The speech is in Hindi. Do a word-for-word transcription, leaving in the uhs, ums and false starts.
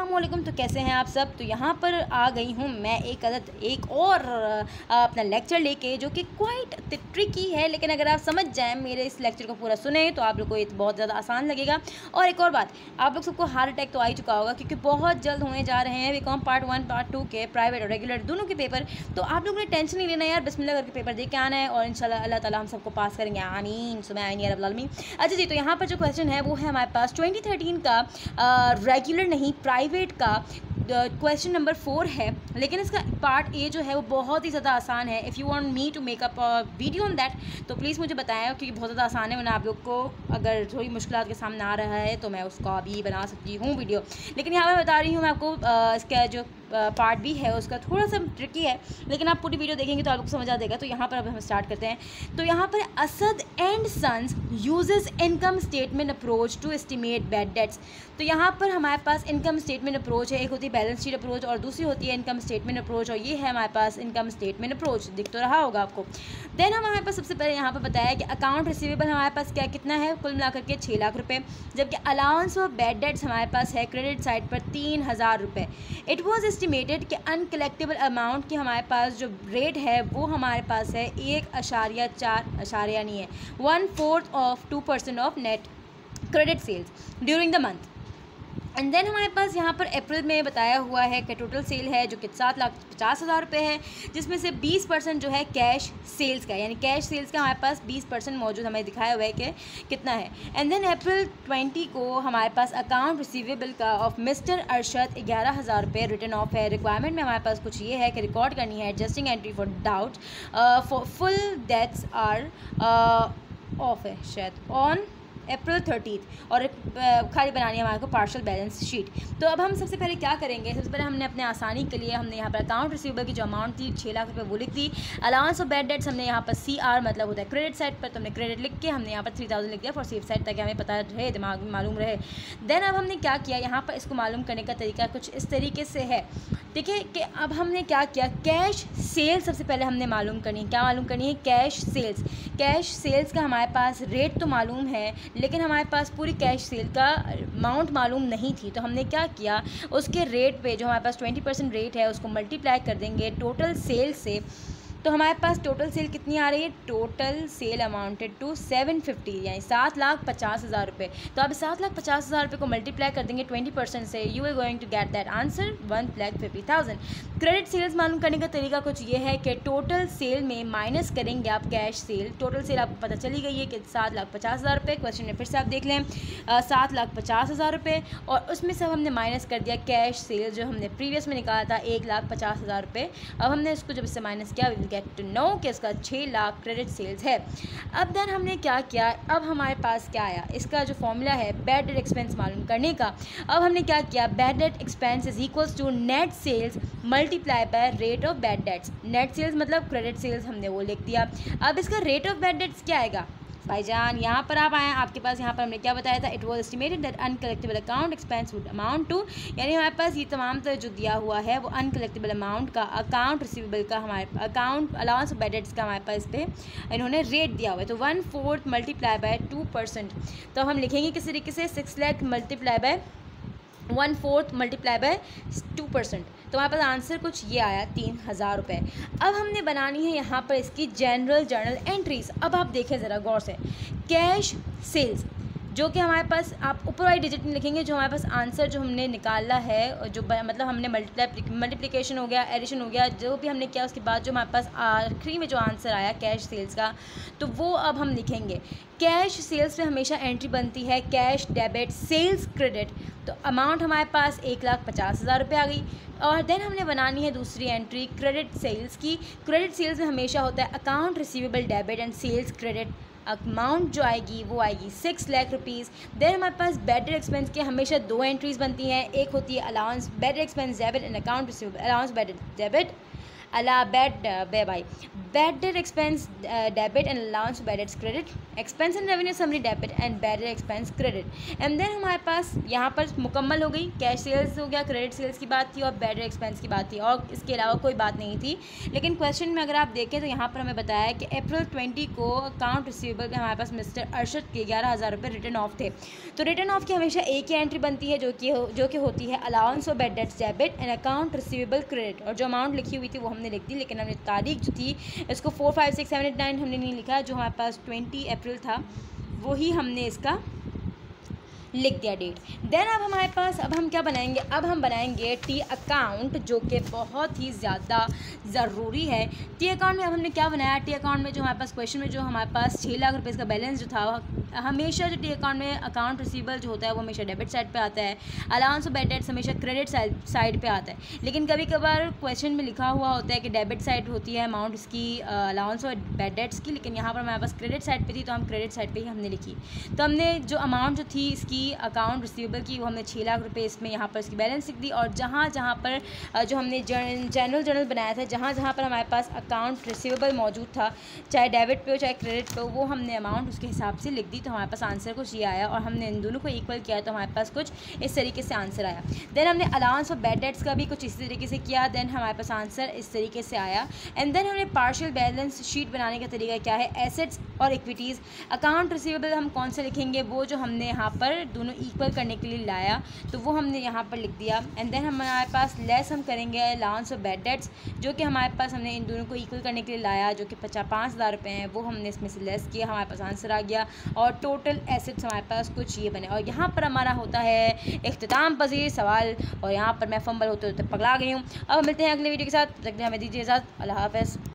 अस्सलामुअलैकुम। तो कैसे हैं आप सब। तो यहाँ पर आ गई हूँ मैं एक अदद एक और अपना लेक्चर लेके, जो कि क्वाइट ट्रिकी है, लेकिन अगर आप समझ जाएं, मेरे इस लेक्चर को पूरा सुने, तो आप लोग को ये बहुत ज़्यादा आसान लगेगा। और एक और बात, आप लोग सबको हार्ट अटैक तो आ ही चुका होगा, क्योंकि बहुत जल्द होने जा रहे हैं BCom part one part two के प्राइवेट और रेगुलर दोनों के पेपर। तो आप लोगों ने टेंशन नहीं लेना यार, बिस्मिल्लाह करके पेपर दे के आना है और इंशाल्लाह अल्लाह ताला हम सबको पास करेंगे, आमीन सुबह आइन या रब्बल आलमीन। अच्छा जी, तो यहाँ पर जो क्वेश्चन है वो है हमारे पास ट्वेंटी थर्टीन का रेगुलर नहीं प्राइवेट का क्वेश्चन नंबर फोर है, लेकिन इसका पार्ट ए जो है वो बहुत ही ज़्यादा आसान है। If you want me to make up video on that, तो प्लीज़ मुझे बताएं, क्योंकि बहुत ज़्यादा आसान है। वरना आप लोग को अगर थोड़ी मुश्किलात के सामने आ रहा है तो मैं उसका भी बना सकती हूँ वीडियो, लेकिन यहाँ पर बता रही हूँ मैं आपको आ, इसका जो पार्ट भी है उसका थोड़ा सा ट्रिकी है, लेकिन आप पूरी वीडियो देखेंगे तो आपको समझ आ जाएगा। तो यहाँ पर अब हम स्टार्ट करते हैं। तो यहाँ पर Asad and sons uses income statement approach to estimate bad debts. तो यहाँ पर हमारे पास इनकम स्टेटमेंट अप्रोच है, एक होती है बैलेंस शीट अप्रोच और दूसरी होती है इनकम स्टेटमेंट अप्रोच, और ये है हमारे पास इनकम स्टेटमेंट अप्रोच, दिख तो रहा होगा आपको। देन हमारे पास सबसे पहले यहाँ पर बताया कि अकाउंट रिसीवेबल हमारे पास क्या कितना है, कुल मिलाकर के छः लाख रुपये, जबकि अलाउंस ऑफ बैड डेट्स हमारे पास है क्रेडिट साइड पर तीन हज़ार रुपये। इट वॉज एस्टिमेटेड कि अनकलेक्टेबल अमाउंट की हमारे पास जो रेट है वो हमारे पास है एक अशारिया चार अशारिया नहीं है one fourth of two percent of net credit sales during the month. And then हमारे पास यहाँ पर अप्रैल में बताया हुआ है कि टोटल सेल है जो कि सात लाख पचास हज़ार रुपये है, जिसमें से बीस परसेंट जो है कैश सेल्स का, यानी कैश सेल्स का हमारे पास बीस परसेंट मौजूद हमें दिखाया हुआ है कि कितना है। एंड देन अप्रैल ट्वेंटी को हमारे पास अकाउंट रिसीवेबल का ऑफ मिस्टर अरशद ग्यारह हज़ार रुपये रिटर्न ऑफ है। रिक्वायरमेंट में हमारे पास कुछ ये है कि रिकॉर्ड करनी है adjusting entry for doubt for full debts are off है शायद ऑन अप्रैल थर्टीथ, और खाली बनानी है हमारे को पार्शल बैलेंस शीट। तो अब हम सबसे पहले क्या करेंगे, सबसे पहले हमने अपने आसानी के लिए हमने यहाँ पर अकाउंट रिसीवेबल की जो अमाउंट थी छः लाख रुपए वो लिख दी। अलाउंस ऑफ बैड डेट्स हमने यहाँ पर सी आर मतलब होता है क्रेडिट साइड पर, तो हमने क्रेडिट लिख के हमने यहाँ पर थ्री थाउजेंड लिख दिया फॉर सेफ साइड, ताकि हमें पता रहे, दिमाग में मालूम रहे। देन अब हमने क्या किया, यहाँ पर इसको मालूम करने का तरीका कुछ इस तरीके से है। देखिए कि अब हमने क्या किया, कैश सेल्स सबसे पहले हमने मालूम करनी है। क्या मालूम करनी है, कैश सेल्स। कैश सेल्स का हमारे पास रेट तो मालूम है, लेकिन हमारे पास पूरी कैश सेल का अमाउंट मालूम नहीं थी। तो हमने क्या किया, उसके रेट पे जो हमारे पास ट्वेंटी परसेंट रेट है उसको मल्टीप्लाई कर देंगे टोटल सेल से। तो हमारे पास टोटल सेल कितनी आ रही है, total sale amounted to seven fifty, यानी सात लाख पचास हज़ार रुपये। तो अब सात लाख पचास हज़ार रुपये को मल्टीप्लाई कर देंगे ट्वेंटी परसेंट से, you are going to get that answer one lakh fifty thousand. Credit sales मालूम करने का तरीका कुछ ये है कि टोटल सेल में माइनस करेंगे आप कैश सेल। टोटल सेल आपको पता चली गई है कि सात लाख पचास हज़ार रुपये, क्वेश्चन में फिर से आप देख लें सात लाख पचास हज़ार रुपये, और उसमें सब हमने माइनस कर दिया कैश सेल जो हमने प्रीवियस में निकाला था एक लाख पचास हज़ार रुपये। अब हमने इसको जब इससे माइनस किया, विल गेट टू नो कि इसका छः लाख क्रेडिट सेल्स है। अब देन हमने क्या किया, अब हमारे पास क्या आया, इसका जो फॉर्मूला है बैड डेट एक्सपेंस मालूम करने का। अब हमने क्या किया, bad debt expense is equals to net sales multiply by rate of bad debts. Net sales मतलब क्रेडिट सेल्स हमने वो लिख दिया। अब इसका रेट ऑफ बैड डेट्स क्या आएगा भाईजान, यहाँ पर आप आए, आपके पास यहाँ पर हमने क्या बताया था, it was estimated that uncollectible account expense would amount to, यानी हमारे पास ये तमाम तो जो दिया हुआ है वो अनकलेक्टेबल अमाउंट का, अकाउंट रिसीवेबल का, हमारे account allowance of bad debts का हमारे पास इस पर इन्होंने रेट दिया हुआ है। तो one fourth multiply by two percent, तो हम लिखेंगे किस तरीके से, six lakh multiply by one fourth multiply by two percent. तो हमारे पास आंसर कुछ ये आया तीन हज़ार रुपये। अब हमने बनानी है यहाँ पर इसकी जनरल जर्नल एंट्रीज। अब आप देखें ज़रा गौर से, कैश सेल्स जो कि हमारे पास आप ऊपर वाली डिजिट में लिखेंगे, जो हमारे पास आंसर जो हमने निकाला है, जो मतलब हमने मल्टीप्लाई मल्टीप्लिकेशन हो गया, एडिशन हो गया, जो भी हमने किया उसके बाद जो हमारे पास आखिरी में जो आंसर आया कैश सेल्स का, तो वो अब हम लिखेंगे। कैश सेल्स में हमेशा एंट्री बनती है कैश डेबिट सेल्स क्रेडिट, तो अमाउंट हमारे पास एक लाख पचास हज़ार रुपये आ गई। और देन हमने बनानी है दूसरी एंट्री क्रेडिट सेल्स की। क्रेडिट सेल्स में हमेशा होता है account receivable debit and sales credit, amount जो आएगी वो आएगी सिक्स लाख रुपीज़। देन हमारे पास बैड डेट एक्सपेंस के हमेशा दो एंट्रीज बनती हैं, एक होती है allowance bad debt expense debit and account receivable allowance bad debit अला बैड बे by bad debt expense debit and allowance bad debts credit. Expense and revenue summary debit and bad expense credit. And then हमारे पास यहाँ पर मुकम्मल हो गई, कैश सेल्स हो गया, क्रेडिट सेल्स की बात थी और बैड एक्सपेंस की बात थी, और इसके अलावा कोई बात नहीं थी। लेकिन क्वेश्चन में अगर आप देखें तो यहाँ पर हमें बताया है कि अप्रैल ट्वेंटी को अकाउंट रिसीवेबल में हमारे पास मिस्टर अरशद के ग्यारह हज़ार रुपये रिटर्न ऑफ थे। तो रिटर्न ऑफ की हमेशा एक ही एंट्री बनती है जो कि हो, जो कि होती है allowance of bad debts debit and account receivable credit, और जो अमाउंट लिखी हुई थी वो हमने लिख दी, लेकिन हमने तारीख जो थी इसको four five six seven eight nine हमने नहीं लिखा, जो हमारे पास ट्वेंटी अप्रैल था वही हमने इसका लिख दिया डेट। देन अब हमारे पास अब हम क्या बनाएंगे, अब हम बनाएंगे टी अकाउंट, जो कि बहुत ही ज़्यादा ज़रूरी है। टी अकाउंट में अब हमने क्या बनाया, टी अकाउंट में जो हमारे पास क्वेश्चन में जो हमारे पास छः लाख रुपए का बैलेंस जो था, हमेशा जो टी अकाउंट में अकाउंट रिसीवेबल जो होता है वो हमेशा डेबिट साइड पे आता है, अलाउंस ऑफ बैड डेट्स हमेशा क्रेडिट साइड पे आता है। लेकिन कभी कभार क्वेश्चन में लिखा हुआ होता है कि डेबिट साइड होती है अमाउंट इसकी अलाउंस और बैड डेट्स की, लेकिन यहाँ पर हमारे पास क्रेडिट साइड पे थी तो हम क्रेडिट साइड पे ही हमने लिखी। तो हमने जो अमाउंट जो थी इसकी अकाउंट रिसीवेबल की वो हमने छः लाख रुपए इसमें यहाँ पर इसकी बैलेंस लिख दी, और जहाँ जहाँ पर जो हमने जनरल जर्नल बनाया था, जहाँ जहाँ पर हमारे पास अकाउंट रिसीवेबल मौजूद था, चाहे डेबिट पे हो चाहे क्रेडिट पे हो, वो हमने अमाउंट उसके हिसाब से लिख दी। तो हमारे पास आंसर कुछ ये आया, और हमने इन दोनों को इक्वल किया तो हमारे पास कुछ इस तरीके से आंसर आया। देन हमने अलाउंस ऑफ बैड डेट्स का भी कुछ इसी तरीके से किया, देन हमारे पास आंसर इस तरीके से आया। एंड देन हमने पार्शियल बैलेंस शीट बनाने का तरीका क्या है, एसेट्स और इक्विटीज़। अकाउंट रिसीवेबल हम कौन सा लिखेंगे, वो जो हमने यहाँ पर दोनों इक्वल करने के लिए लाया तो वो हमने यहाँ पर लिख दिया। एंड देन हमारे पास लेस हम करेंगे अलाउंस ऑफ बैड डेट्स, जो कि हमारे पास हमने इन दोनों को इक्वल करने के लिए लाया, जो कि पचास पाँच हज़ार रुपये हैं, वो हमने इसमें से लेस किया, हमारे पास आंसर आ गया। और टोटल एसेट्स हमारे पास कुछ ये बने, और यहाँ पर हमारा होता है इख्तिताम पजीर सवाल, और यहाँ पर मैं फंबल होते होते पगला गई हूँ। अब मिलते हैं अगले वीडियो के साथ, तब तक हमें दीजिए इजाज़त, अल्लाह हाफ़िज़।